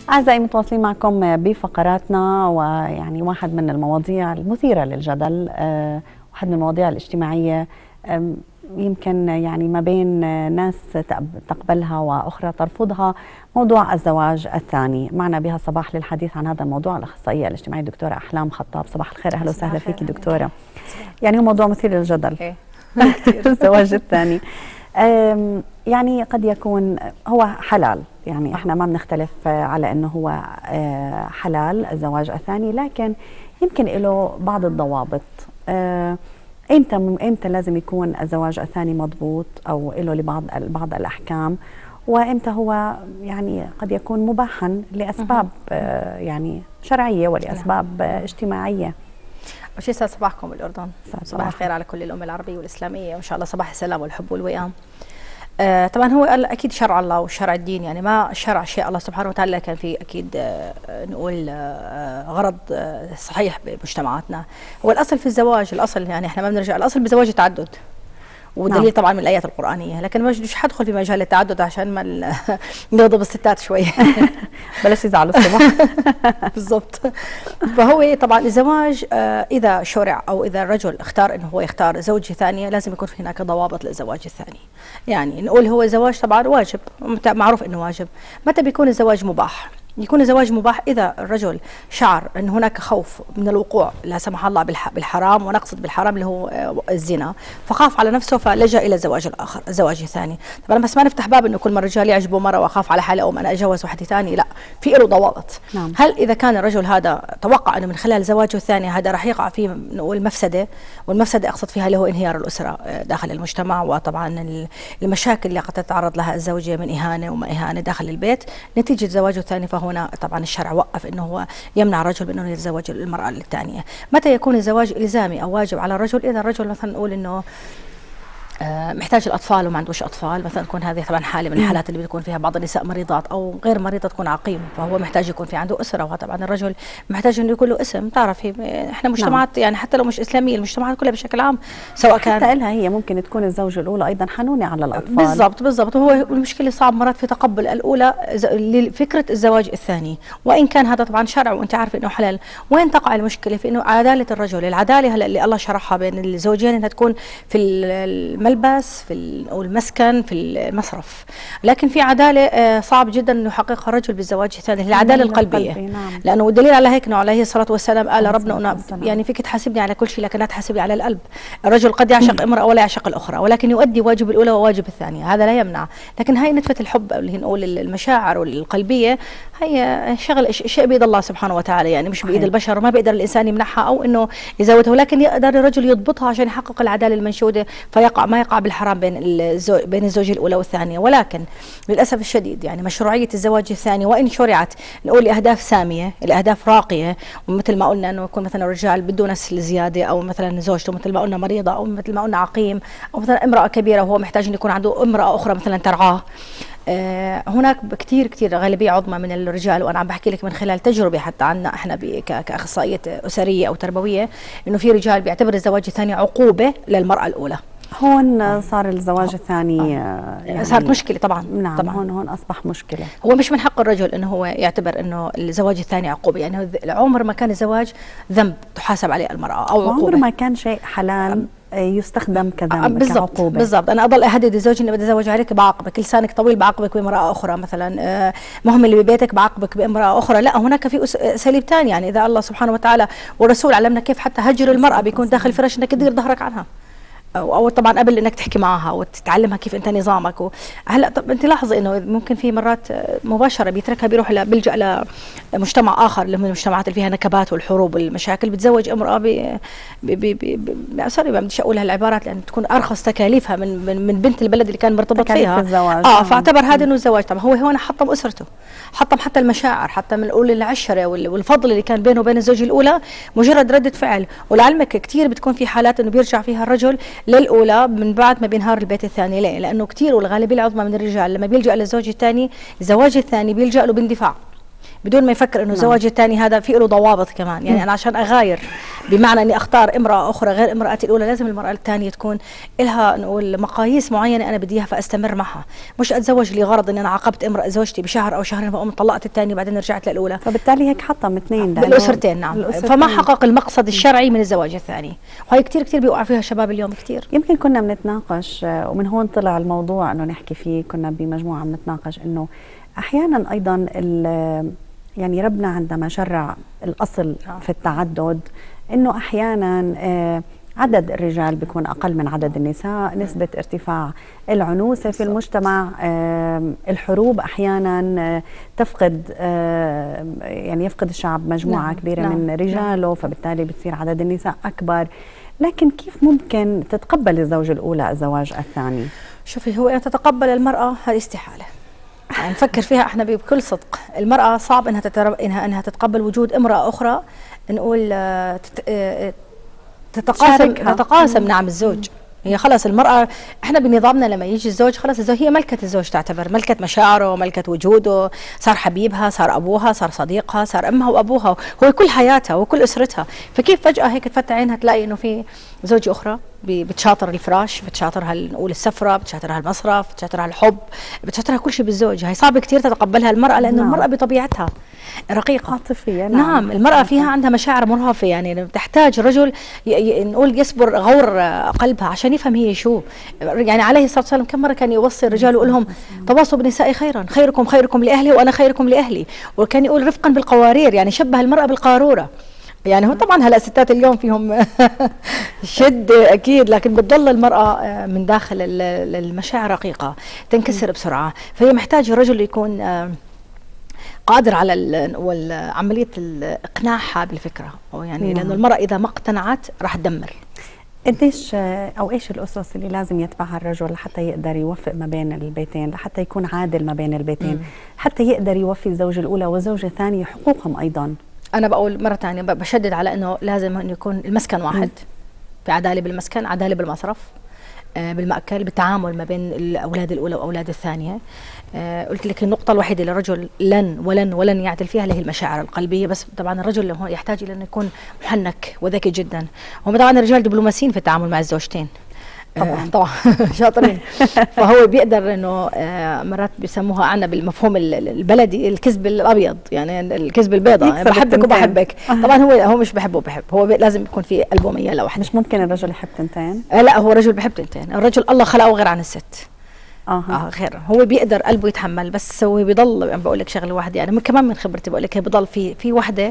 أعزائي متواصلين معكم بفقراتنا، ويعني واحد من المواضيع المثيرة للجدل، واحد من المواضيع الاجتماعية، يمكن يعني ما بين ناس تقبلها وأخرى ترفضها، موضوع الزواج الثاني. معنا بها الصباح للحديث عن هذا الموضوع الأخصائية الاجتماعية الدكتورة أحلام خطاب. صباح الخير، أهلا وسهلا فيكي دكتورة. يعني هو موضوع مثير للجدل الزواج الثاني. يعني قد يكون هو حلال، يعني احنا ما بنختلف على انه هو حلال الزواج الثاني، لكن يمكن له بعض الضوابط. امتى لازم يكون الزواج الثاني مضبوط او له بعض الاحكام، وامتى هو يعني قد يكون مباحا لاسباب يعني شرعيه ولاسباب اجتماعيه. أول شيء يسعد صباحكم بالأردن، صباح الخير على كل الأمة العربية والإسلامية، وإن شاء الله صباح السلام والحب والوئام. طبعا هو أكيد شرع الله وشرع الدين، يعني ما شرع شيء الله سبحانه وتعالى كان فيه أكيد نقول غرض صحيح بمجتمعاتنا. هو الأصل في الزواج، الأصل يعني إحنا ما بنرجع، الأصل بالزواج التعدد، والدليل طبعا من الآيات القرآنية، لكن مش حدخل في مجال التعدد عشان ما نغضب الستات شوي. بلاش يزعلوا الصبح. بالضبط. فهو طبعا الزواج إذا شرع أو إذا الرجل اختار إنه هو يختار زوجة ثانية، لازم يكون في هناك ضوابط للزواج الثاني. يعني نقول هو الزواج طبعا واجب، معروف إنه واجب. متى بيكون الزواج مباح؟ يكون الزواج مباح إذا الرجل شعر أن هناك خوف من الوقوع لا سمح الله بالحرام، ونقصد بالحرام اللي هو الزنا، فخاف على نفسه فلجأ إلى الزواج الآخر، الزواج الثاني. طبعا بس ما نفتح باب إنه كل ما الرجال يعجبه مرة وأخاف على حالي أو أنا أتجوز واحدة ثانية، لا، في له ضوابط. نعم. هل إذا كان الرجل هذا توقع أنه من خلال زواجه الثاني هذا راح يقع فيه نقول مفسدة، والمفسدة أقصد فيها اللي هو انهيار الأسرة داخل المجتمع، وطبعا المشاكل اللي قد تتعرض لها الزوجة من إهانة وما إهانة داخل البيت نتيجة زواجه الثاني، فهنا طبعا الشرع وقف انه هو يمنع الرجل بانه يتزوج المراه الثانيه. متى يكون الزواج الزامي او واجب على الرجل؟ اذا الرجل مثلا نقول انه محتاج الاطفال وما عندوش اطفال، مثلا تكون هذه طبعا حاله من الحالات اللي بتكون فيها بعض النساء مريضات او غير مريضه تكون عقيم، فهو محتاج يكون في عنده اسره، وطبعا الرجل محتاج انه يكون له اسم. تعرفي احنا مجتمعات يعني حتى لو مش اسلاميه، المجتمعات كلها بشكل عام سواء كان حتى لها هي ممكن تكون الزوجه الاولى ايضا حنونه على الاطفال. بالضبط. وهو المشكله صعب مرات في تقبل الاولى لفكره الزواج الثاني، وان كان هذا طبعا شرع وانت عارفه انه حلال. وين تقع المشكله؟ في انه عداله الرجل، العداله هلا اللي الله شرحها بين الزوجين انها تكون في الملبس، في المسكن، في المصرف، لكن في عداله صعب جدا انه يحققها الرجل بالزواج الثاني، العداله القلبيه. نعم. لانه الدليل على هيك انه عليه الصلاه والسلام قال ربنا يعني فيك تحاسبني على كل شيء لكن لا تحاسبني على القلب. الرجل قد يعشق امراه ولا يعشق الاخرى، ولكن يؤدي واجب الاولى وواجب الثانيه، هذا لا يمنع. لكن هاي نتفه الحب اللي هي نقول المشاعر القلبيه، هي شيء بيد الله سبحانه وتعالى، يعني مش بايد البشر، وما بيقدر الانسان يمنحها او انه يزودها، ولكن يقدر الرجل يضبطها عشان يحقق العداله المنشوده، ما يقع بالحرام بين الزوجة الأولى والثانية. ولكن للأسف الشديد يعني مشروعية الزواج الثاني وإن شرعت نقول لأهداف سامية، الأهداف راقية، ومثل ما قلنا أنه يكون مثلا الرجال بده نسل زيادة، أو مثلا زوجته مثل ما قلنا مريضة، أو مثل ما قلنا عقيم، أو مثلا امرأة كبيرة وهو محتاج أن يكون عنده امرأة أخرى مثلا ترعاه. هناك كثير غالبية عظمى من الرجال، وأنا عم بحكي لك من خلال تجربة حتى عنا إحنا كأخصائية أسرية أو تربوية، إنه في رجال بيعتبر الزواج الثاني عقوبة للمرأة الأولى. هون صار الزواج الثاني يعني صارت مشكلة طبعا. نعم. طبعا هون أصبح مشكلة. هو مش من حق الرجل انه هو يعتبر انه الزواج الثاني عقوبة، يعني عمر ما كان الزواج ذنب تحاسب عليه المرأة او عقوبة، عمر ما كان شيء حلال يستخدم كذنب كعقوبة. بالضبط. انا اضل اهدد زوجي اني بدي اتزوج عليك بعاقبك، لسانك طويل بعاقبك بامرأة اخرى، مثلا مهم اللي ببيتك بعاقبك بامرأة اخرى. لا، هناك في اساليب ثانية، يعني اذا الله سبحانه وتعالى والرسول علمنا كيف حتى هجر المرأة بيكون داخل الفراش انك تدير ظهرك عنها، او طبعا قبل انك تحكي معها وتتعلمها كيف انت نظامك. هلا طب انت لاحظي انه ممكن في مرات مباشره بيتركها بيروح بيلجا لمجتمع اخر اللي من المجتمعات اللي فيها نكبات والحروب والمشاكل، بتزوج امراه سوري ما بديش اقول هالعبارات لان تكون ارخص تكاليفها من بنت البلد اللي كان مرتبط فيها الزواج. فاعتبر هذا انه الزواج. طب هو هون حطم اسرته، حطم حتى المشاعر، حتى من نقول العشره والفضل اللي كان بينه وبين الزوجه الاولى، مجرد رده فعل. ولعلمك كثير بتكون في حالات انه بيرجع فيها الرجل للأولى من بعد ما بينهار البيت الثاني. ليه؟ لأنه كثير والغالبية العظمى من الرجال لما بيلجأ للزوج الثاني، الزواج الثاني بيلجأ له باندفاع بدون ما يفكر انه الزواج الثاني هذا في له ضوابط كمان. يعني انا عشان اغاير بمعنى اني اختار امراه اخرى غير امراتي الاولى، لازم المراه الثانيه تكون لها نقول مقاييس معينه انا بدي اياها فاستمر معها، مش اتزوج لغرض اني انا عاقبت امراه زوجتي بشهر او شهرين فاقوم طلقت الثانيه بعدين رجعت للاولى. فبالتالي هيك حطم اثنين بالاسرتين. نعم. فما حقق المقصد الشرعي من الزواج الثاني، وهي كثير بيوقع فيها الشباب اليوم كثير. يمكن كنا بنتناقش ومن هون طلع الموضوع انه نحكي فيه، كنا بمجموعه بنتناقش انه احيانا ايضا يعني ربنا عندما شرع الاصل في التعدد انه احيانا عدد الرجال بيكون اقل من عدد النساء، نسبه ارتفاع العنوسه في المجتمع، الحروب احيانا تفقد يعني يفقد الشعب مجموعه كبيره من رجاله، فبالتالي بتصير عدد النساء اكبر. لكن كيف ممكن تتقبل الزوجة الأولى الزواج الثاني؟ شوفي، هو أن تتقبل المرأة هذه استحالة، يعني نفكر فيها احنا بكل صدق. المرأة صعب انها تتقبل وجود امرأة أخرى، نقول تتقاسم نعم الزوج. هي خلص المرأة، احنا بنظامنا لما يجي الزوج خلص الزوج هي ملكة الزوج، تعتبر ملكة مشاعره، ملكة وجوده، صار حبيبها، صار أبوها، صار صديقها، صار أمها وأبوها، هو كل حياتها وكل أسرتها. فكيف فجأة هيك تفتح عينها تلاقي إنه في زوجة أخرى بتشاطر الفراش، بتشاطرها نقول السفرة، بتشاطرها المصرف، بتشاطرها الحب، بتشاطرها كل شيء بالزوج. هي صعب كثير تتقبلها المرأة، لأنه المرأة بطبيعتها رقيقة عاطفية. نعم. المرأة فيها عندها مشاعر مرهفة، يعني بتحتاج رجل نقول يصبر غور قلبها عشان يفهم هي شو. يعني عليه الصلاة والسلام كم مرة كان يوصي الرجال ويقول لهم تواصوا بالنساء خيرا، خيركم لأهلي وأنا خيركم لأهلي. وكان يقول رفقا بالقوارير، يعني شبه المرأة بالقارورة. يعني هو طبعا هلا الستات اليوم فيهم شد اكيد، لكن بتضل المراه من داخل المشاعر رقيقه، تنكسر بسرعه. فهي محتاجه رجل يكون قادر على عمليه اقناعها بالفكره، او يعني لانه المراه اذا ما اقتنعت راح تدمر. قديش او ايش الاسس اللي لازم يتبعها الرجل لحتى يقدر يوفق ما بين البيتين، لحتى يكون عادل ما بين البيتين، حتى يقدر يوفي الزوجه الاولى والزوجه الثانيه حقوقهم ايضا؟ أنا بقول مرة ثانية بشدد على أنه لازم أن يكون المسكن واحد، في عدالة بالمسكن، عدالة بالمصرف، بالمأكل، بالتعامل ما بين الأولاد الأولى وأولاد الثانية. قلت لك النقطة الوحيدة اللي الرجل لن يعدل فيها اللي هي المشاعر القلبية. بس طبعا الرجل هو يحتاج إلى أن يكون محنك وذكي جدا. هم طبعا الرجال دبلوماسيين في التعامل مع الزوجتين طبعا شاطرين. فهو بيقدر انه مرات بيسموها عنا بالمفهوم البلدي الكذب الابيض، يعني الكذب البيضاء، بحبك وبحبك. طبعا هو مش بحبه وبحب، هو لازم يكون في قلبه ميال لواحد. مش ممكن الرجل يحب تنتين؟ لا، هو رجل بحب تنتين. الرجل الله خلقه غير عن الست. غير، هو بيقدر قلبه يتحمل، بس هو بيضل. بقول لك شغله واحده، يعني كمان من خبرتي بقول لك هي بضل في وحده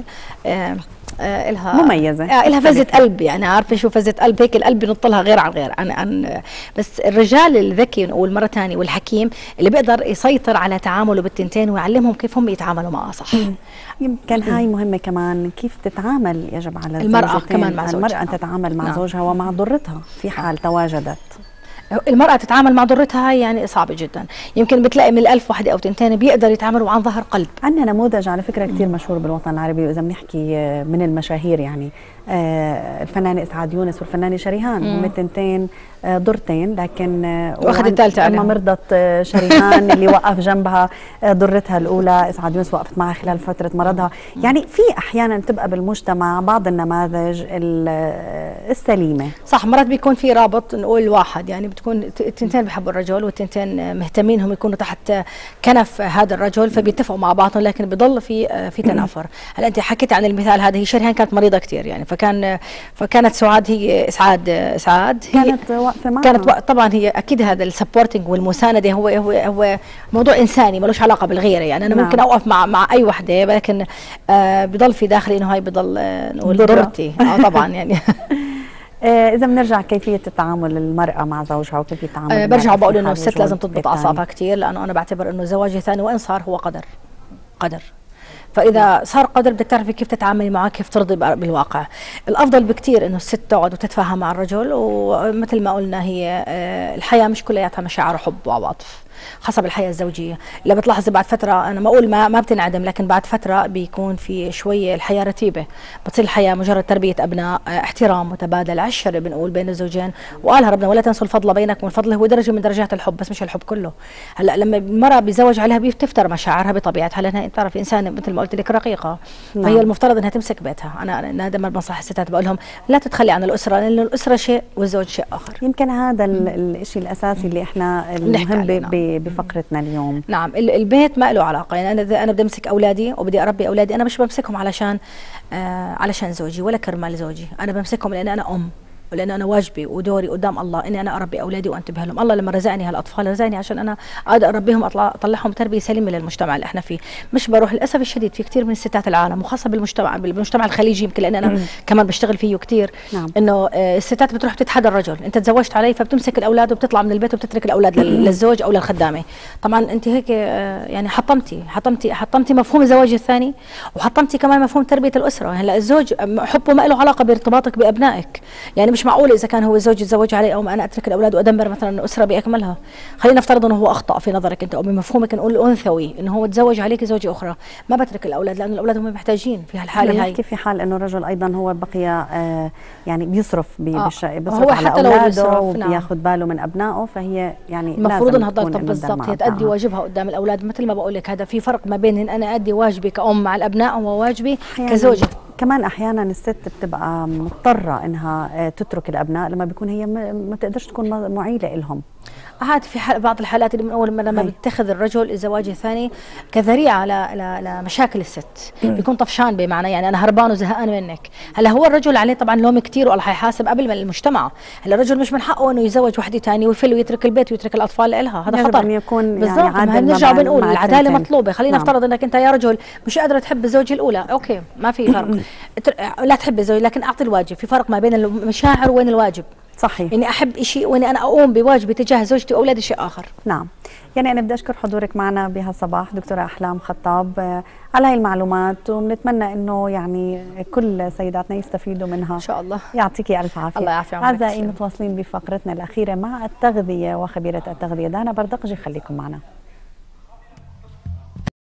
إلها مميزة، إلها فزة قلب، يعني عارفة شو فزة قلب، هيك القلب بينط لها غير عن غير عن بس الرجال الذكي والمرة ثانية والحكيم اللي بيقدر يسيطر على تعامله بالتنتين ويعلمهم كيف هم يتعاملوا معها صح. يمكن هاي مهمة كمان، كيف تتعامل يجب على المرأة كمان مع زوجها. المرأة أن تتعامل مع زوجها ومع ضرتها في حال تواجدت. المرأة تتعامل مع ضرتها هاي يعني صعبة جدا. يمكن بتلاقي من 1000 وحدة أو تنتين بيقدروا يتعاملوا عن ظهر قلب. عندنا نموذج على فكرة كثير مشهور بالوطن العربي، وإذا بنحكي من المشاهير يعني الفنانة إسعاد يونس والفنانة شريهان، هم التنتين ضرتين، لكن واخذ الثالثة لما مرضت شريهان اللي وقف جنبها ضرتها الأولى، إسعاد يونس وقفت معها خلال فترة مرضها. يعني في أحيانا تبقى بالمجتمع بعض النماذج السليمة. صح، مرات بيكون في رابط نقول واحد، يعني بتكون التنتين بيحبوا الرجل والتنتين مهتمين هم يكونوا تحت كنف هذا الرجل، فبيتفقوا مع بعضهم، لكن بضل في تنافر. هلا انت حكيت عن المثال هذا، هي شريهان كانت مريضه كثير يعني، فكانت سعاد هي اسعاد كانت واقفه معها، كانت طبعا هي اكيد هذا السبورتنج والمسانده هو موضوع انساني ملوش علاقه بالغيره. يعني انا ممكن اوقف مع اي وحده، لكن بضل في داخلي انه هاي بضل نقول ضرتي طبعا يعني. إذا بنرجع كيفية التعامل المرأة مع زوجها وكيفية التعامل برجع بقول إنه الست لازم تضبط أعصابها كثير، لأنه أنا بعتبر إنه الزواج الثاني وإن صار هو قدر. فإذا صار قدر بدك تعرفي كيف تتعاملي معه، كيف ترضي بالواقع. الأفضل بكثير إنه الست تقعد وتتفاهم مع الرجل، ومثل ما قلنا هي الحياة مش كلياتها مشاعر وحب وعواطف. حسب الحياه الزوجيه. اللي بتلاحظي بعد فتره، انا ما اقول ما بتنعدم، لكن بعد فتره بيكون في شويه الحياه رتيبه، بتصير الحياه مجرد تربيه ابناء، احترام متبادل، عشره بنقول بين الزوجين. وقالها ربنا ولا تنسوا الفضل بينكم، والفضل هو درجه من درجات الحب بس مش الحب كله. هلا لما المراه بيزوج عليها بتفتر مشاعرها بطبيعتها، لانها بتعرف انسانه مثل ما قلت لك رقيقه. فهي المفترض انها تمسك بيتها. انا دائما بنصح الستات بقول لهم لا تتخلي عن الاسره، لان الاسره شيء والزوج شيء اخر. يمكن هذا الشيء الاساسي اللي احنا المهم بفقرتنا اليوم. نعم، البيت ما له علاقه. يعني انا بدي امسك اولادي وبدي اربي اولادي، انا مش بمسكهم علشان زوجي ولا كرمال زوجي، انا بمسكهم لان انا ام، ولأن أنا واجبي ودوري قدام الله إني أنا أربي أولادي وأنتبه لهم. الله لما رزقني هالأطفال رزقني عشان أنا أقدر أربيهم أطلعهم تربية سليمة للمجتمع اللي إحنا فيه. مش بروح للأسف الشديد في كثير من الستات العالم، وخاصة بالمجتمع الخليجي، يمكن لأن أنا كمان بشتغل فيه كثير. نعم. إنه الستات بتروح بتتحدى الرجل، أنت تزوجت علي، فبتمسك الأولاد وبتطلع من البيت وبتترك الأولاد للزوج أو للخدامة. طبعا أنت هيك يعني حطمتي مفهوم الزواج الثاني، وحطمتي كمان مفهوم تربية الأسرة. هلا الزوج حبه ما له علاقة بارتباطك بأبنائك. يعني مش معقول إذا كان هو الزوج يتزوج علي او انا اترك الاولاد وادمر مثلا الاسره باكملها. خلينا نفترض انه هو اخطا في نظرك انت او بمفهومك نقول الانثوي، انه هو تزوج عليك زوجه اخرى. ما بترك الاولاد، لان الاولاد هم محتاجين في هالحاله هاي. نحكي في حال انه الرجل ايضا هو بقي يعني بيصرف بيصرف هو على حتى اولاده وبياخذ باله من ابنائه، فهي يعني المفروض انها تضل بالضبط، هي تأدي واجبها قدام الاولاد. مثل ما بقول لك هذا في فرق ما بين ان انا ادي واجبي كأم مع الابناء وواجبي كزوجه. كمان احيانا الست بتبقى مضطره انها تترك الابناء لما بيكون هي ما تقدرش تكون معيله لهم. هذا في بعض الحالات اللي من اول ما لما بيتخذ الرجل الزواج الثاني كذريعه لمشاكل الست، بيكون طفشان بمعنى يعني انا هربان وزهقان منك. هلا هو الرجل عليه طبعا لوم كثير والله حيحاسب قبل من المجتمع. هلا الرجل مش من حقه انه يتزوج وحده ثانيه ويفل ويترك البيت ويترك الاطفال لها، هذا خطر. أن يكون بالضبط. يعني نرجع بنقول العداله مطلوبه. خلينا نفترض نعم. انك انت يا رجل مش قادره تحب الزوجه الاولى، اوكي ما في فرق لا تحب الزوج، لكن اعطي الواجب. في فرق ما بين المشاعر وين الواجب. صحيح. اني احب شيء واني انا اقوم بواجبي تجاه زوجتي واولادي شيء اخر. نعم. يعني انا بدي اشكر حضورك معنا بهالصباح دكتوره احلام خطاب على هاي المعلومات، وبنتمنى انه يعني كل سيداتنا يستفيدوا منها ان شاء الله. يعطيكي الف عافيه. الله يعافي عمرك. اعزائي متواصلين بفقرتنا الاخيره مع التغذيه وخبيره التغذيه دانا بردقجي، خليكم معنا.